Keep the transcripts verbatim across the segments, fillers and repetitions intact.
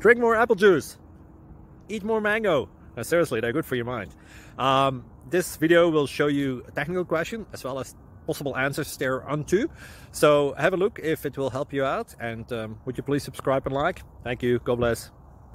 drink more apple juice, eat more mango. No, seriously, they're good for your mind. Um, this video will show you a technical question as well as possible answers thereunto. So have a look if it will help you out, and um, would you please subscribe and like? Thank you. God bless.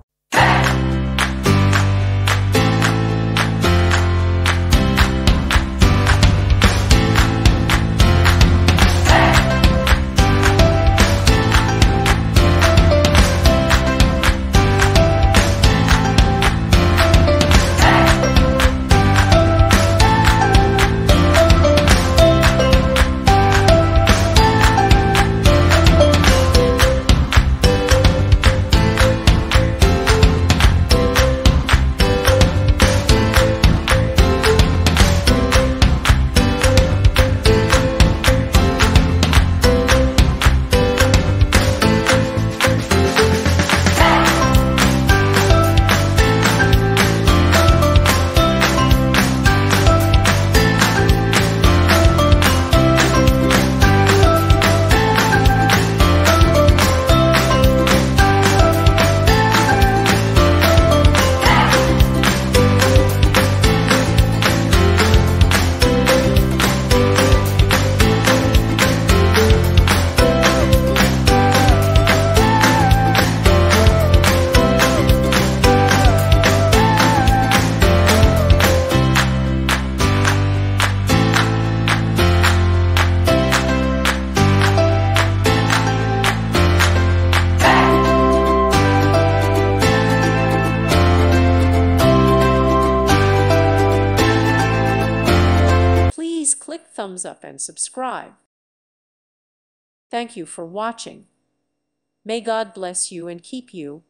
Please click thumbs up and subscribe. Thank you for watching. May God bless you and keep you.